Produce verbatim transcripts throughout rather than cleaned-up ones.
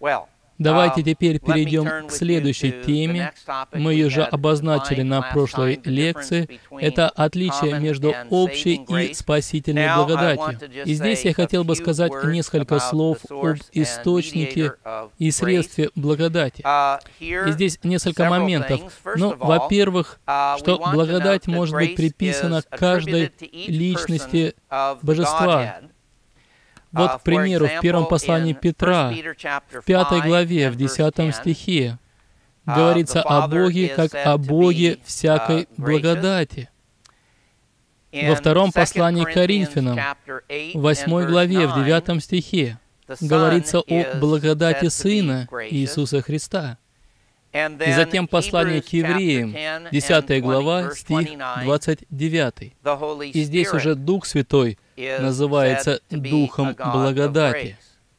Давайте теперь перейдем к следующей теме. Мы ее же обозначили на прошлой лекции. Это отличие между общей и спасительной благодатью. И здесь я хотел бы сказать несколько слов об источнике и средстве благодати. И здесь несколько моментов. Ну, во-первых, что благодать может быть приписана каждой личности Божества. Вот, к примеру, в первом послании Петра, в пятой главе, в десятом стихе, говорится о Боге, как о Боге всякой благодати. Во втором послании к Коринфянам, в восьмой главе, в девятом стихе, говорится о благодати Сына Иисуса Христа. И затем послание к евреям, десятая глава, стих двадцать девятый. И здесь уже Дух Святой называется Духом благодати.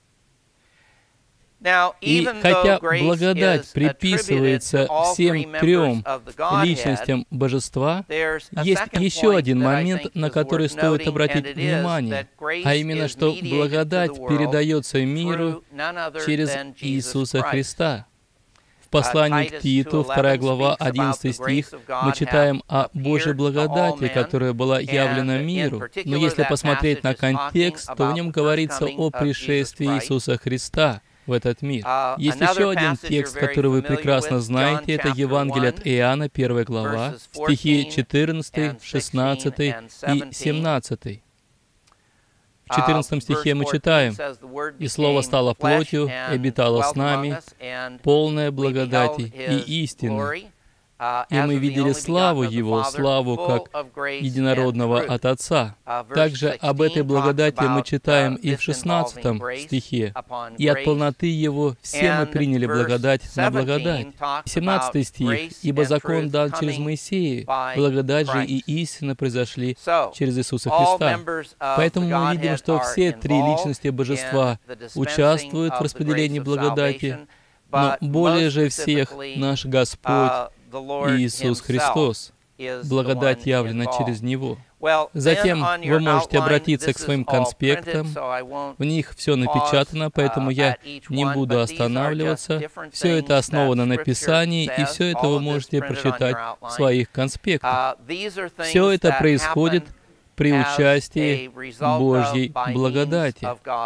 И хотя благодать приписывается всем трем личностям Божества, есть еще один момент, на который стоит обратить внимание, а именно, что благодать передается миру через Иисуса Христа. В послании к Титу, вторая глава, одиннадцатый стих, мы читаем о Божьей благодати, которая была явлена миру. Но если посмотреть на контекст, то в нем говорится о пришествии Иисуса Христа в этот мир. Есть еще один текст, который вы прекрасно знаете, это Евангелие от Иоанна, первая глава, стихи четырнадцатый, шестнадцатый и семнадцатый. В четырнадцатом стихе мы читаем: «И Слово стало плотью, и обитало с нами, полное благодати и истины. И мы видели славу Его, славу как единородного от Отца». Также об этой благодати мы читаем и в шестнадцатом стихе. «И от полноты Его все мы приняли благодать на благодать». семнадцатый стих. «Ибо закон дан через Моисея, благодать же и истина произошли через Иисуса Христа». Поэтому мы видим, что все три личности Божества участвуют в распределении благодати, но более же всех наш Господь Иисус Христос. Благодать явлена через Него. Затем вы можете обратиться к своим конспектам. В них все напечатано, поэтому я не буду останавливаться. Все это основано на Писании, и все это вы можете прочитать в своих конспектах. Все это происходит при участии Божьей благодати.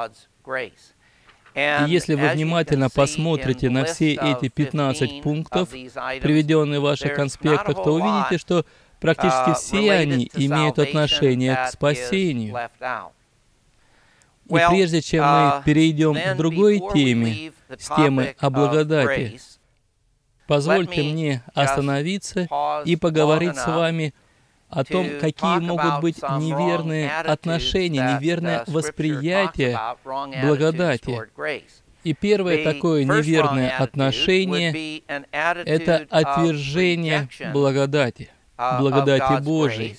И если вы внимательно посмотрите на все эти пятнадцать пунктов, приведенные в ваших конспектах, то увидите, что практически все они имеют отношение к спасению. И прежде чем мы перейдем к другой теме, с темы о благодати, позвольте мне остановиться и поговорить с вами о том, какие могут быть неверные отношения, неверное восприятие благодати. И первое такое неверное отношение — это отвержение благодати, благодати Божией.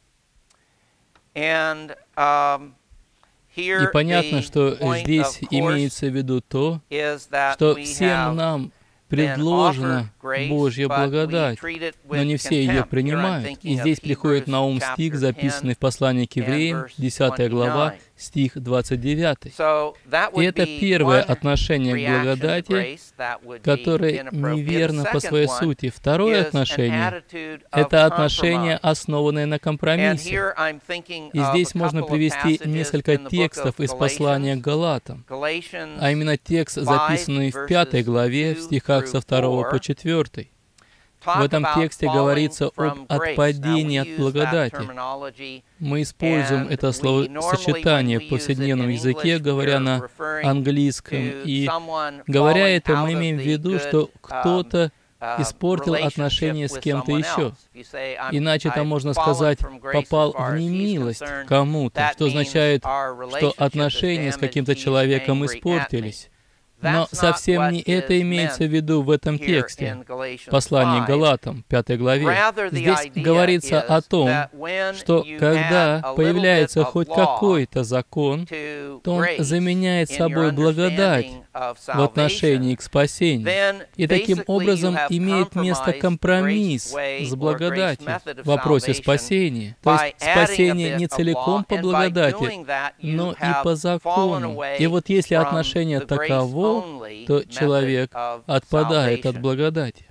И понятно, что здесь имеется в виду то, что всем нам предложена Божья благодать, но не все ее принимают. И здесь приходит на ум стих, записанный в послании к евреям, десятая глава, стих двадцать девятый. И это первое отношение к благодати, которое неверно по своей сути. Второе отношение — это отношение, основанное на компромиссе. И здесь можно привести несколько текстов из послания к Галатам, а именно текст, записанный в пятой главе, в стихах со второго по четвёртый. В этом тексте говорится об отпадении от благодати. Мы используем это словосочетание в повседневном языке, говоря на английском. И говоря это, мы имеем в виду, что кто-то испортил отношения с кем-то еще. Иначе там можно сказать, попал в немилость к кому-то, что означает, что отношения с каким-то человеком испортились. Но совсем не это имеется в виду в этом тексте. Послание к Галатам, пятой главе. Здесь говорится о том, что когда появляется хоть какой-то закон, то он заменяет собой благодать в отношении к спасению. И таким образом имеет место компромисс с благодатью в вопросе спасения. То есть спасение не целиком по благодати, но и по закону. И вот если отношение таково, его, то человек отпадает от благодати.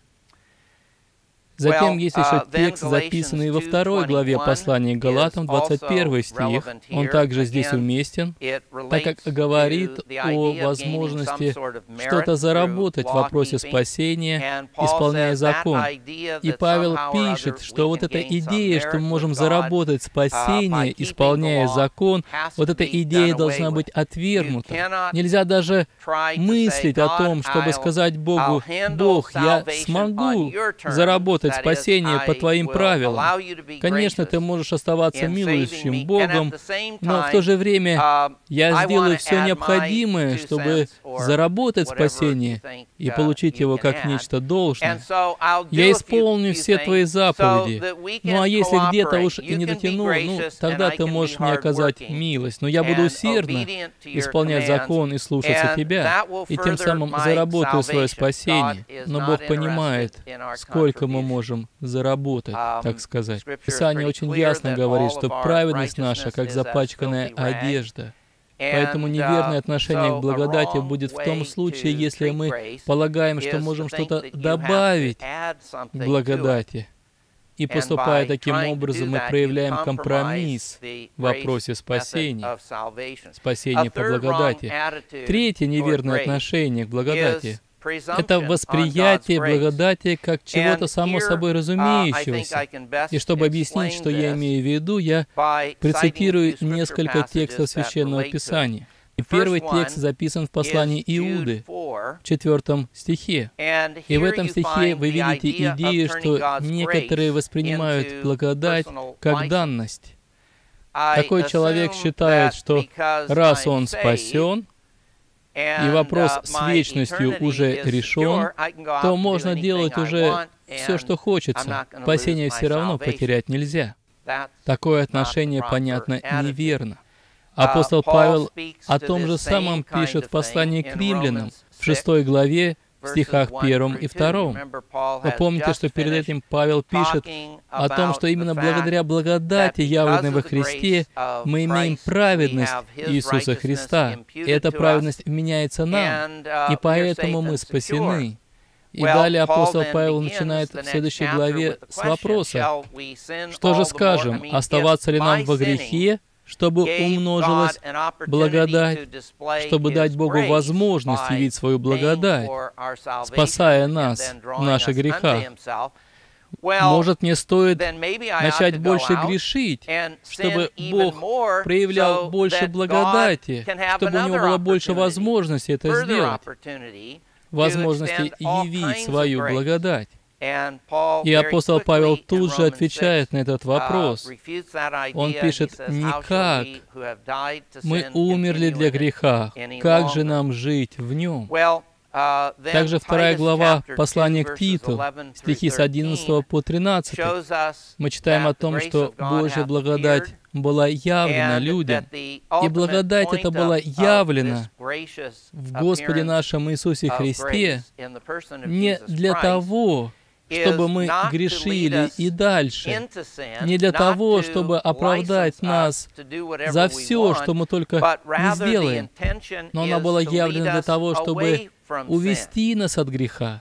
Затем есть еще текст, записанный во второй главе послания к Галатам, двадцать первый стих. Он также здесь уместен, так как говорит о возможности что-то заработать в вопросе спасения, исполняя закон. И Павел пишет, что вот эта идея, что мы можем заработать спасение, исполняя закон, вот эта идея должна быть отвергнута. Нельзя даже мыслить о том, чтобы сказать Богу: «Бог, я смогу заработать спасение по Твоим правилам». Конечно, ты можешь оставаться милующим Богом, но в то же время я сделаю все необходимое, чтобы заработать спасение и получить его как нечто должное. Я исполню все Твои заповеди. Ну а если где-то уж и не дотяну, ну тогда Ты можешь мне оказать милость. Но я буду усердно исполнять закон и слушаться Тебя, и тем самым заработаю свое спасение. Но Бог понимает, сколько мы можем заработать, так сказать. Писание очень ясно говорит, что праведность наша, как запачканная одежда. Поэтому неверное отношение к благодати будет в том случае, если мы полагаем, что можем что-то добавить к благодати. И поступая таким образом, мы проявляем компромисс в вопросе спасения, спасения по благодати. Третье неверное отношение к благодати — это восприятие благодати как чего-то само собой разумеющегося. И чтобы объяснить, что я имею в виду, я процитирую несколько текстов Священного Писания. И первый текст записан в послании Иуды, в четвертом стихе. И в этом стихе вы видите идею, что некоторые воспринимают благодать как данность. Такой человек считает, что раз он спасен, и вопрос с вечностью уже решен, то можно делать уже все, что хочется. Спасение все равно потерять нельзя. Такое отношение, понятно, неверно. Апостол Павел о том же самом пишет в послании к римлянам, в шестой главе, в стихах первом и втором. Вы помните, что перед этим Павел пишет о том, что именно благодаря благодати, явленной во Христе, мы имеем праведность Иисуса Христа. И эта праведность вменяется нам, и поэтому мы спасены. И далее апостол Павел начинает в следующей главе с вопроса: «Что же скажем, оставаться ли нам во грехе, чтобы умножилась благодать, чтобы дать Богу возможность явить свою благодать, спасая нас в наших грехах? Может, мне стоит начать больше грешить, чтобы Бог проявлял больше благодати, чтобы у Него было больше возможности это сделать, возможности явить свою благодать?» И апостол Павел тут же отвечает на этот вопрос. Он пишет: «Никак. Мы умерли для греха. Как же нам жить в нем?» Также вторая глава послания к Титу, стихи с одиннадцатого по тринадцатый, мы читаем о том, что Божья благодать была явлена людям, и благодать эта была явлена в Господе нашем Иисусе Христе не для того, чтобы мы грешили и дальше, не для того, чтобы оправдать нас за все, что мы только не сделаем, но она была явлена для того, чтобы увести нас от греха.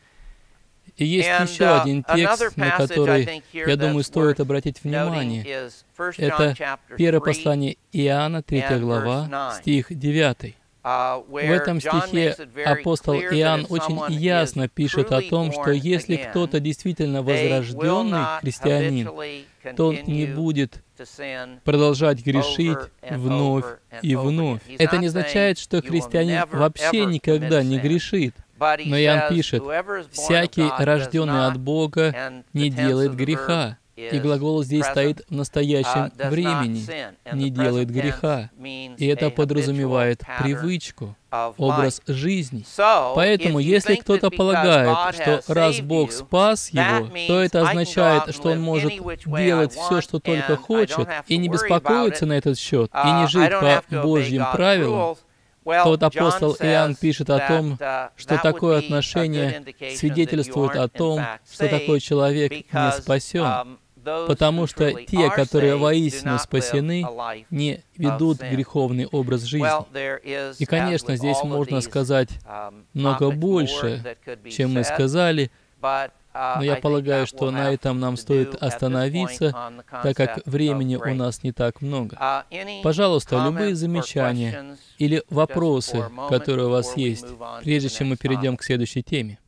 И есть еще один текст, на который, я думаю, стоит обратить внимание. Это первое послание Иоанна, третья глава, стих девятый. В этом стихе апостол Иоанн очень ясно пишет о том, что если кто-то действительно возрожденный христианин, то он не будет продолжать грешить вновь и вновь. Это не означает, что христианин вообще никогда не грешит. Но Иоанн пишет: «Всякий, рожденный от Бога, не делает греха». И глагол здесь стоит в настоящем времени, не делает греха. И это подразумевает привычку, образ жизни. Поэтому, если кто-то полагает, что раз Бог спас его, то это означает, что он может делать все, что только хочет, и не беспокоиться на этот счет, и не жить по Божьим правилам, то вот апостол Иоанн пишет о том, что такое отношение свидетельствует о том, что такой человек не спасен. потому что те, которые воистину спасены, не ведут греховный образ жизни. И, конечно, здесь можно сказать много больше, чем мы сказали, но я полагаю, что на этом нам стоит остановиться, так как времени у нас не так много. Пожалуйста, любые замечания или вопросы, которые у вас есть, прежде чем мы перейдем к следующей теме.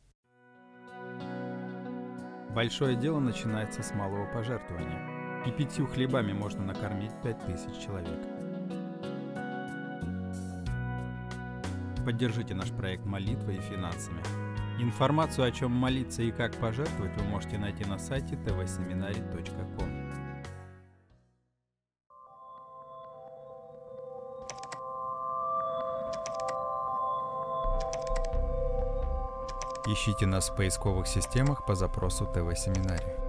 Большое дело начинается с малого пожертвования, и пятью хлебами можно накормить пять тысяч человек. Поддержите наш проект молитвой и финансами. Информацию, о чем молиться и как пожертвовать, вы можете найти на сайте тэ вэ семинарий точка ком. Ищите нас в поисковых системах по запросу тэ вэ Семинарий.